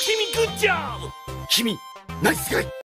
君グッジョブ。君ナイスガイ。